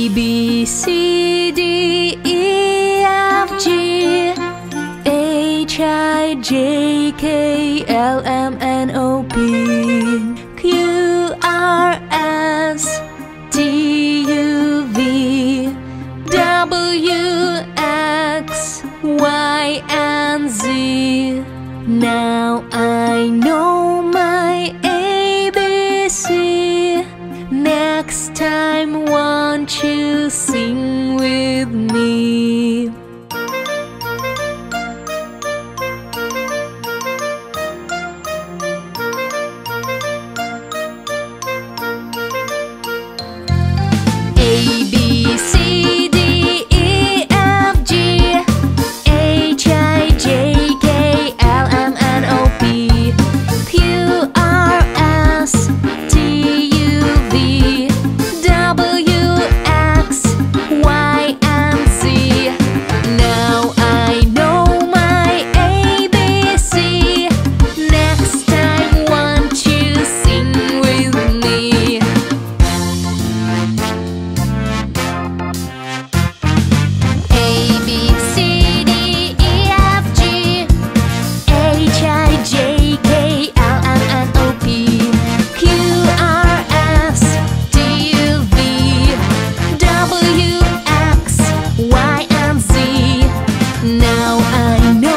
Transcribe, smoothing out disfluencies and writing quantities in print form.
B, C, D, E, F, G, H, I, J, K, L, M, N, O, P, Q, R, S, T, U, V, W, X, Y, and Z. Now I know my ABC. Next time, won't you sing with me? A, B, C, D, E, F, G, H, I, J, K, L, M, N, O, P, Q, R, S, T, U, V, W, X, Y, and Z. Now I know my ABC. Next time, won't you sing with me? A, B, C, D, E, F, G, H, I, J, K, L, M, N, O, P, Q, R, S, T, U, V, W, X, Y, and Z. Now I know